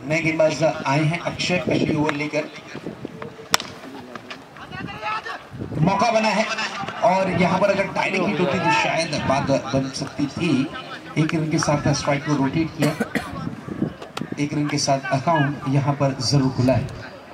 नए गेंदबाज आए हैं अक्षय पहली ओवर लेकर। मौका बना है और यहाँ पर अगर डायरेक्ट हिट होती तो शायद बात बन सकती थी। एक रन के साथ स्ट्राइक को रोटेट किया, एक रन के साथ अकाउंट यहाँ पर जरूर खुला है।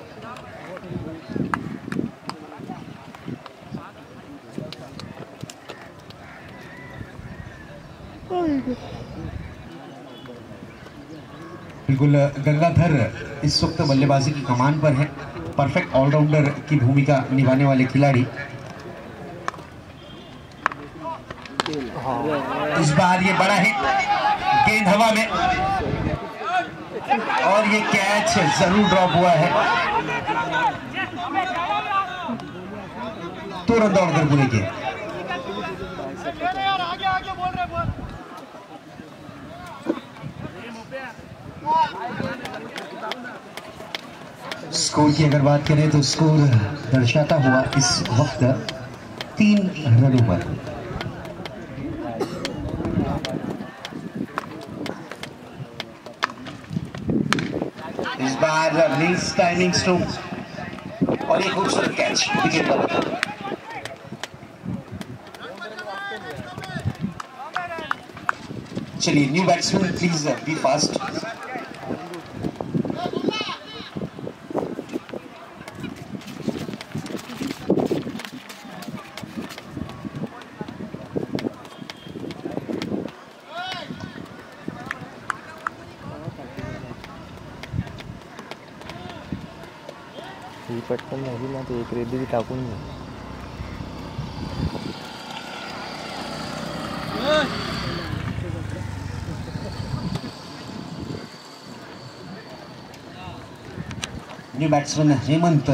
बिल्कुल गंगाधर इस वक्त बल्लेबाजी की कमान पर है, परफेक्ट ऑलराउंडर की भूमिका निभाने वाले खिलाड़ी। इस बार ये बड़ा हिट, गेंद हवा में और ये कैच जरूर ड्रॉप हुआ है। तुरंत दौड़कर पूरे किए। स्कोर की अगर बात करें तो स्कोर दर्शाता हुआ इस वक्त 3 रनों पर। इस बार मिस टाइमिंग स्ट्रोक और एक खूबसूरत कैच विकेट पर। चलिए new batsman please be fast. ही पटकन नाही ना ते एक रेडी टाकून न्यू बैट्समैन हेमंत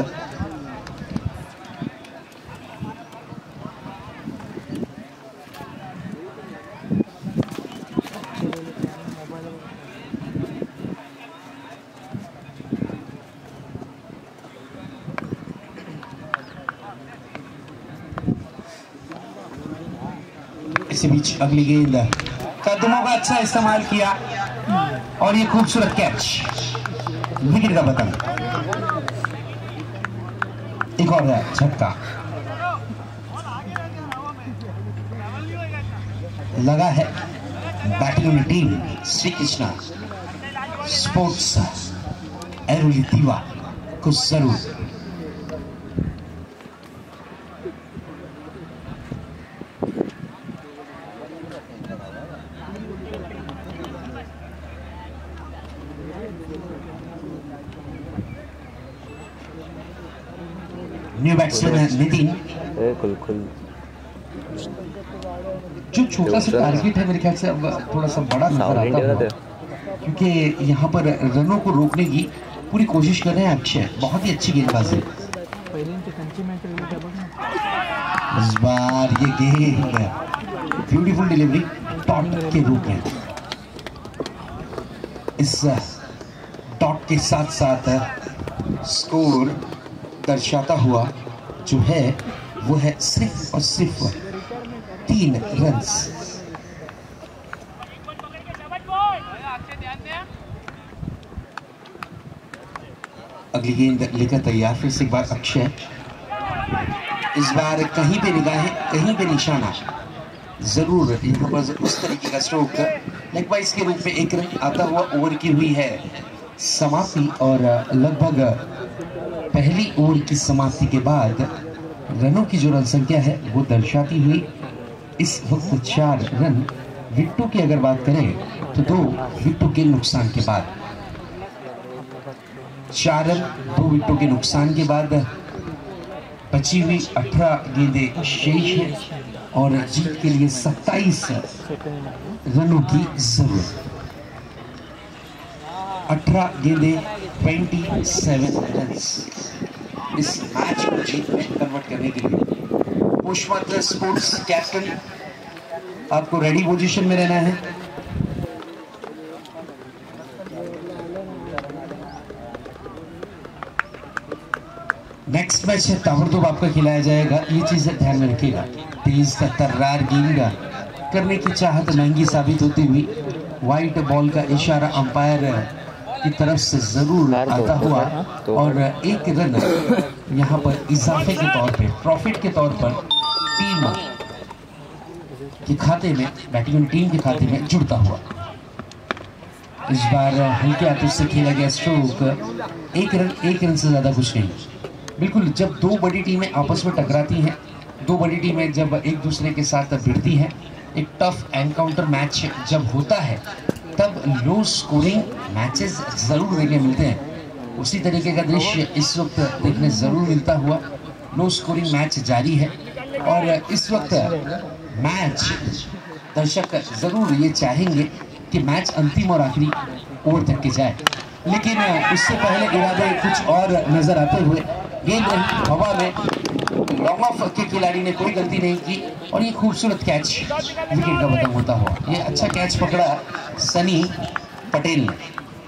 इसी बीच अगली गेंद कदमों का अच्छा इस्तेमाल किया और ये खूबसूरत कैच, विकेट का बटन। एक और झटका लगा है batting team Shri Krishna sports Airoli Diva को जरूर। न्यू बैट्समैन नितिन, जो छोटा सा टारगेट है मेरे ख्याल से अब थोड़ा सा बड़ा नजर आता है, क्योंकि यहाँ पर रनों को रोकने की पूरी कोशिश कर रहे हैं अक्षय। बहुत ही अच्छी गेंदबाजी। इस बार ये गेंद ब्यूटीफुल डिलीवरी डॉट के रूप में। इस डॉट के साथ साथ स्कोर दर्शाता हुआ जो है वो है सिर्फ और सिर्फ 3 रन्स। अगली गेंद लेकर तैयार फिर से एक बार अक्षय। इस बार कहीं पे निगाहें कहीं पे निशाना जरूर यहाँ पर उस तरीके का स्ट्रोक लेग बाइस के रूप में एक रन आता हुआ ओवर की हुई है समाप्ति। और लगभग पहली ओवर की समाप्ति के बाद रनों की जो रन संख्या है वो दर्शाती हुई इस वक्त 4 रन। विकेटों की अगर बात करें तो 2 विकेटों के नुकसान के बाद 4 रन 2 विकेटों के नुकसान के बाद बची हुई 18 गेंदें शेष है और जीत के लिए 27 रनों की जरूरत। 18 गेंदें 27 रन्स इस मैच को जीत में कन्वर्ट करने के लिए। पुष्पमात्र स्पोर्ट्स कैप्टन, आपको रेडी पोजीशन में रहना है। नेक्स्ट मैच है ताबड़तोड़ आपका खिलाया जाएगा, ये चीज ध्यान में रखिएगा। तेज तर्रार गेंद करने की चाहत महंगी साबित होती हुई, व्हाइट बॉल का इशारा अंपायर की तरफ से जरूर आता हुआ और एक रन यहाँ पर इजाफे के तौर पे, प्रॉफिट के तौर पर टीम के खाते में, बैटिंग टीम के खाते में जुड़ता हुआ। इस बार हल्के हाथों से खेला गया स्ट्रोक, एक रन से ज्यादा कुछ नहीं। बिल्कुल, जब दो बड़ी टीमें आपस में टकराती हैं, दो बड़ी टीमें जब एक दूसरे के साथ भिड़ती हैं, एक टफ एनकाउंटर मैच जब होता है, तब लो स्कोरिंग मैचेस जरूर देखने मिलते हैं। उसी तरीके का दृश्य इस वक्त देखने जरूर मिलता हुआ। लो स्कोरिंग मैच जारी है और इस वक्त मैच, दर्शक जरूर ये चाहेंगे कि मैच अंतिम और आखिरी ओवर तक के जाए, लेकिन उससे पहले इरादे कुछ और नजर आते हुए गेंद हवा में, लॉन्ग ऑफ के खिलाड़ी ने कोई गलती नहीं की और ये खूबसूरत कैच विकेट का बटन होता हुआ। ये अच्छा कैच पकड़ा सनी पटेल ने।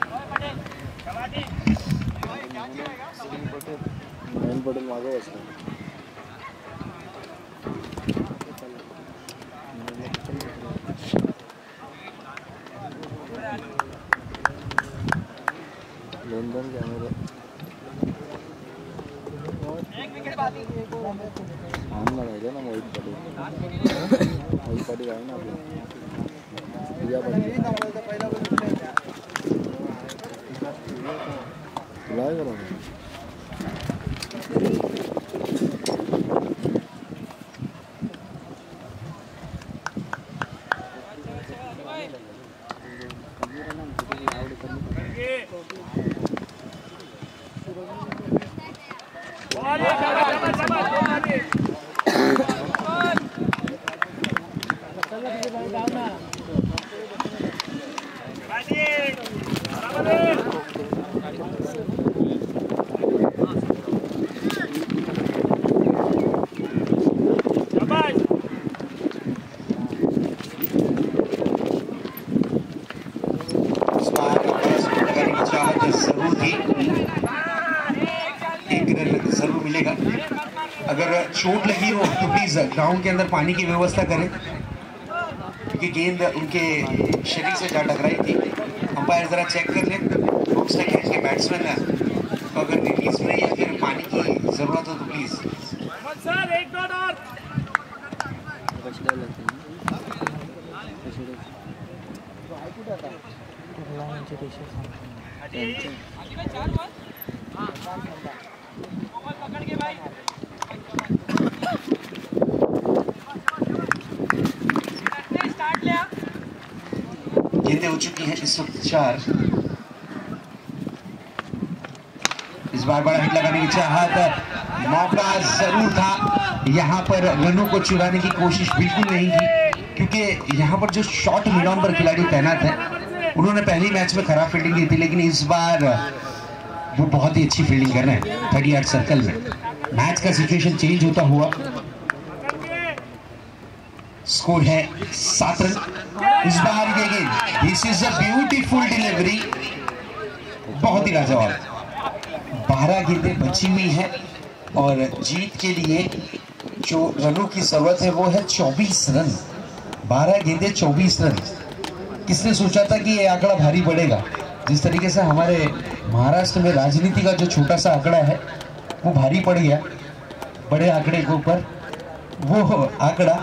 अगर चोट लगी हो तो प्लीज ग्राउंड के अंदर पानी की व्यवस्था करें, क्योंकि गेंद उनके शरीर से जा टकराई थी। अंपायर जरा चेक कर लें के बैट्समैन तो अगर रिलीज में या फिर पानी की जरूरत हो तो प्लीज। गेंदें हो चुकी हैं इस वक्त 4। इस बार बड़ा हिट लगाने की चाहत, मौका जरूर था, यहाँ पर रनों को चुराने की कोशिश बिल्कुल नहीं की, क्योंकि यहाँ पर जो शॉर्ट मिड ऑन पर खिलाड़ी तैनात है उन्होंने पहली मैच में खराब फील्डिंग की थी, लेकिन इस बार वो बहुत ही अच्छी फील्डिंग कर रहे हैं 38 सर्कल में। मैच का सिचुएशन चेंज होता हुआ, स्कोर है 7 रन। इस बार ये गेंद, this is a beautiful delivery, बहुत ही लाजवाब। 12 गेंदें बची हुई हैं और जीत के लिए जो रनों की जरूरत है वो है 24 रन। 12 गेंदें 24 रन। किसने सोचा था कि ये आंकड़ा भारी पड़ेगा? जिस तरीके से हमारे महाराष्ट्र में राजनीति का जो छोटा सा आंकड़ा है वो भारी पड़ गया बड़े आंकड़े के ऊपर। वो आंकड़ा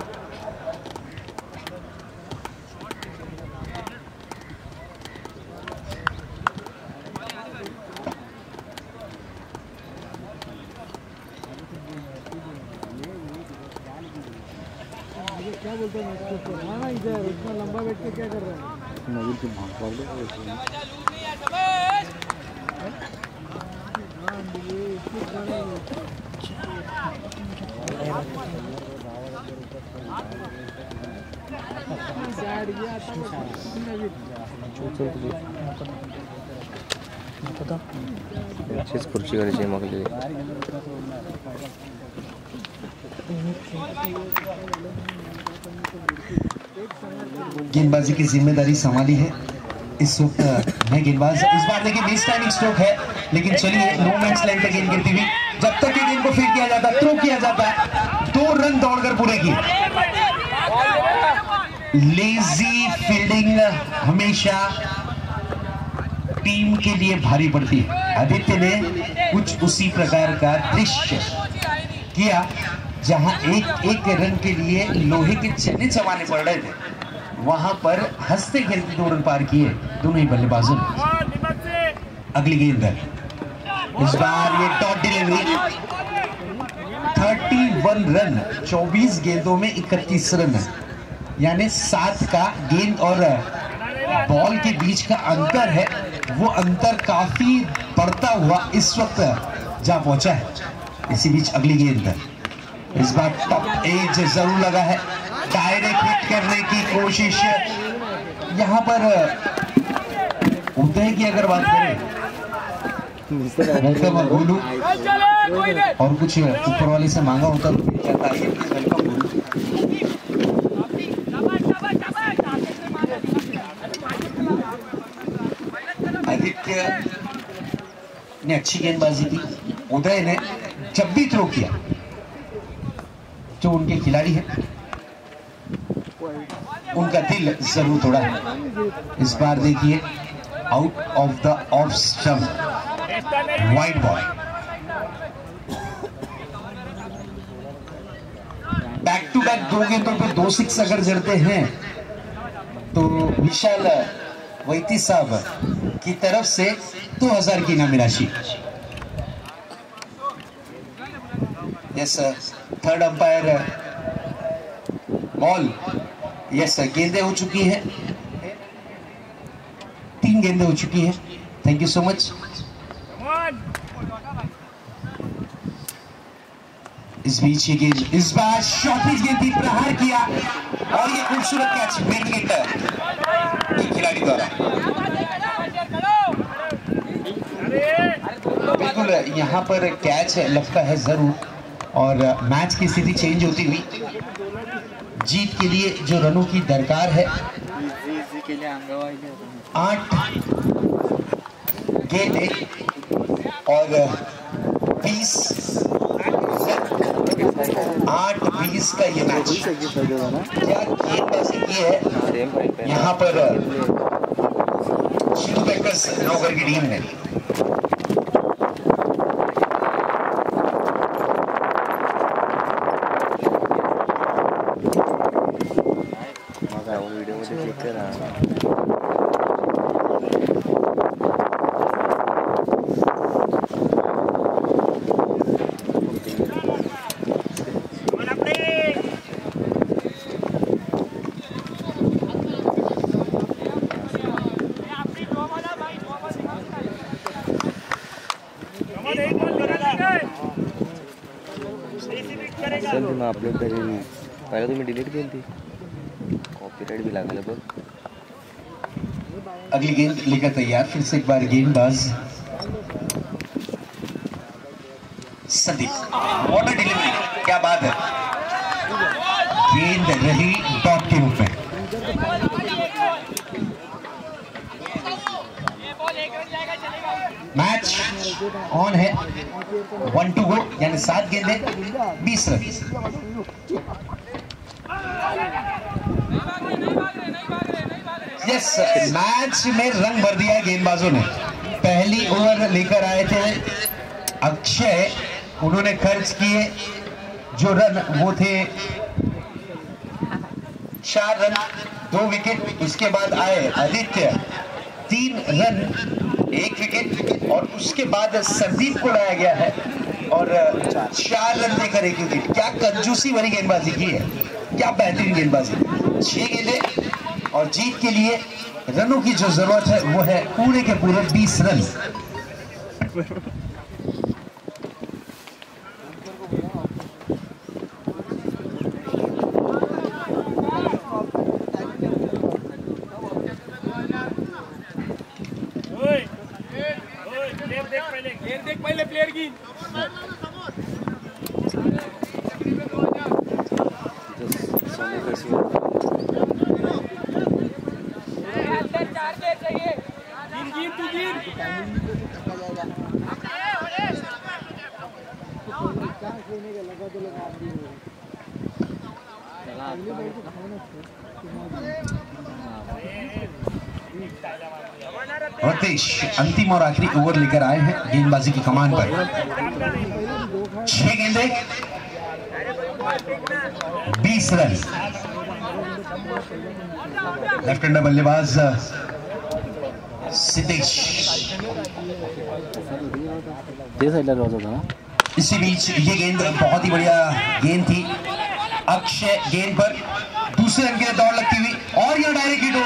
क्या बोलते हैं इधर इतना लंबा बैठ के क्या कर रहा है? नवीन की भाग पड़ अच्छीच खुर्ची करायची मग गेंदबाजी की जिम्मेदारी संभाली है इस वक्त मैं गेंदबाज। इस बार देखिए मिस टाइमिंग स्ट्रोक है, लेकिन चलिए नो मैच लाइन पे गेंद गिरती हुई, जब तक कि गेंद को फील्ड किया जाता है, थ्रो किया जाता है, 2 रन दौड़कर पूरे किए। लेजी फील्डिंग हमेशा टीम के लिए भारी पड़ती है। आदित्य ने कुछ उसी प्रकार का दृश्य किया जहां एक एक रन के लिए लोहे के चने चबाने पड़ रहे थे, वहां पर हंसते खेलते 2 रन पार किए दोनों ही बल्लेबाजों ने। अगली गेंद है, इस बार ये डॉट डिलीवरी, 31 रन 24 गेंदों में 31 रन है, यानी 7 का गेंद और बॉल के बीच का अंतर है, वो अंतर काफी बढ़ता हुआ इस वक्त जा पहुंचा है। इसी बीच अगली गेंद है, इस बार टॉप एज जरूर लगा है, डायरेक्ट हिट करने की कोशिश। यहाँ पर उदय की अगर बात करें, वेलकम गोलू, और कुछ ऊपर वाले से मांगा होता तो क्या था, ये वेलकम गोलू। आदित्य ने अच्छी गेंदबाजी की, उदय ने जब भी थ्रो किया, जो उनके खिलाड़ी हैं उनका दिल जरूर तोड़ा है। इस बार देखिए out of the off stump, wide ball. Back to back 2 गेंदों पे 2 6 अगर जड़ते हैं तो विशाल वैती साहब की तरफ से 2000 की इनामी राशि। Yes, third umpire ball. Yes, गेंदें हो चुकी हैं, 3 गेंदें हो चुकी हैं। Thank you so much. इस बीच ये गेंद, इस बार शॉर्टेज गेंद थी, प्रहार किया और ये खूबसूरत कैच मिड विकेट के खिलाड़ी द्वारा। बिल्कुल यहाँ पर कैच लगता है जरूर, और मैच की स्थिति चेंज होती हुई जीत के लिए जो रनों की दरकार है, 8 गेंदें और 20 8-20 का ये मैच। क्या गेंदबाजी की है यहाँ पर शिव बेकर्स नौकर की टीम ने। वीडियो में चेक कर रहा मैं अपलोड करेगी, पहले तो मैं डिलीट की थी, कॉपीराइट भी लगा ले। अगली गेंद लेकर तैयार, फिर से एक बार गेंदबाज संदीप, व्हाट अ डिलीवरी, क्या बात है। गेंद रही डॉट के रूप में। मैच ऑन है, 1 to go, यानी 7 गेंदें 20 रन। यस, मैच में रंग भर दिया है गेंदबाजों ने। पहली ओवर लेकर आए थे अक्षय, उन्होंने खर्च किए जो रन वो थे 4 रन 2 विकेट। उसके बाद आए आदित्य, 3 रन 1 विकेट, और उसके बाद संदीप को लाया गया है और 4 रन देकर 1 विकेट। क्या कंजूसी भरी गेंदबाजी की है, क्या बेहतरीन गेंदबाजी। 6 गेंदें और जीत के लिए रनों की जो जरूरत है वो है पूरे के पूरे 20 रन। देख पहले प्लेयर की रतेश अंतिम और आखिरी ओवर लेकर आए हैं गेंदबाजी की कमान पर। 6 गेंदे 20 रन। लेफ्ट हैंडर बल्लेबाज सिद्धेश। इसी बीच ये गेंद बहुत ही बढ़िया गेंद थी। अक्षय गेंद पर दूसरे रन के लिए दौड़ लगती हुई और यह डायरेक्ट हिट।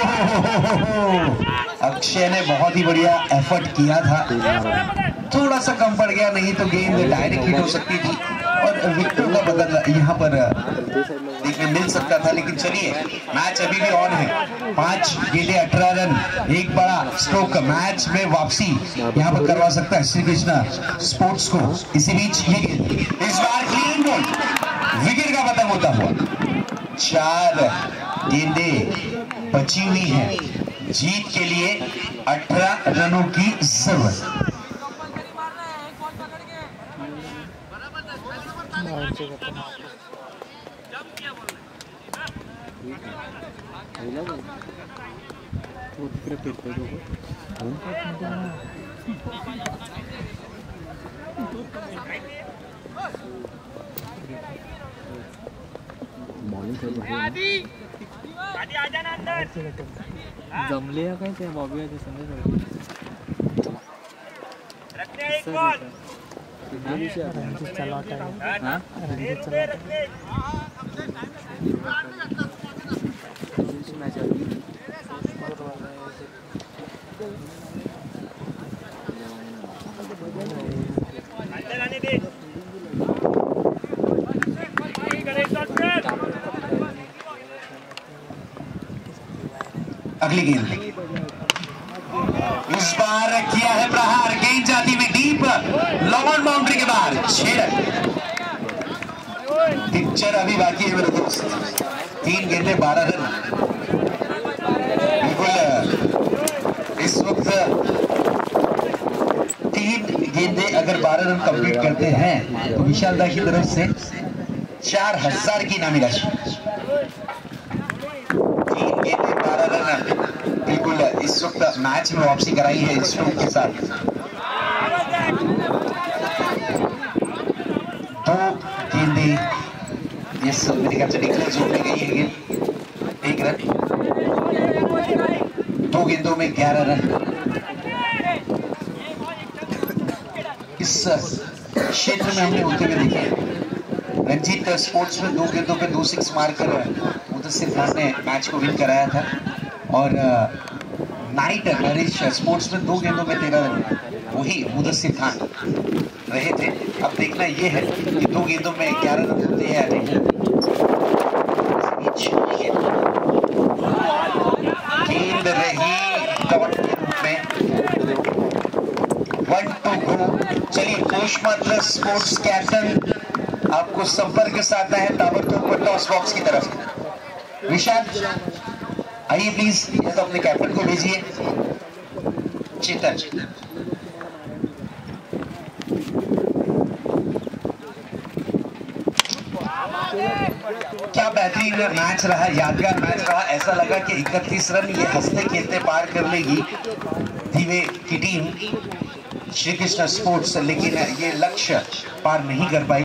अक्षय ने बहुत ही बढ़िया एफर्ट किया था, थोड़ा सा कम पड़ गया, नहीं तो गेंद डायरेक्ट हिट हो सकती थी और विकेट का बदल यहाँ पर देखने मिल सकता था। लेकिन चलिए, मैच अभी भी ऑन है। 5 गेंदे 18 रन, एक बड़ा स्ट्रोक मैच में वापसी यहाँ पर करवा सकता है श्री कृष्णा स्पोर्ट्स को। इसी बीच ये गेंद इस बार क्लीन बॉल, विकेट का बदल होता हुआ। 4 गेंदे बची हुई हैं, जीत के लिए 18 रनों की जरूरत। जमले काय ते बॉबी अगली गेंद इस बार किया है प्रहार, गेंद जाती हुई डीप लॉन्ग बाउंड्री के बाहर। 6 रन। पिक्चर अभी बाकी है मेरे दोस्त। 3 गेंदे 12 रन। बिल्कुल इस वक्त 3 गेंदे अगर 12 रन कंप्लीट करते हैं तो विशालदा की तरफ से 4000 की इनामी राशि। 3 गेंदे 12 रन बिल्कुल इस वक्त मैच में वापसी कराई है इस स्ट्रोक के साथ। 2 गेंदे ये सब मेरे ख्याल से डिक्लेयर जोन में गई है गेंद। 1 रन। 2 गेंदों में 11 रन। इस क्षेत्र में हमने होते हुए देखे रंजीत स्पोर्ट्स में 2 गेंदों पे 2 6 मारकर मुदस्सिर खान ने मैच को विन कराया था। और नाइट नरेश स्पोर्ट्स में 2 गेंदों में 13 रन वही मुदस्सिर खान रहे थे। अब देखना यह है कि 2 गेंदों में 11 रन होते हैं या नहीं। गेंद रही डॉट के रूप में। 1 to go। चलिए, पोस्टमात्र स्पोर्ट्स कैप्टन आपको संपर्क के साथ है ताबड़तोड़ टॉस बॉक्स की तरफ। विशाल आइए प्लीज, या तो अपने कैप्टन को भेजिए। चेतन क्या बेहतरीन मैच रहा, यादगार मैच रहा। ऐसा लगा कि 31 रन ये हंसते खेलते पार कर लेगी धीवे की टीम श्री कृष्णा स्पोर्ट्स, लेकिन ये लक्ष्य पार नहीं कर पाई।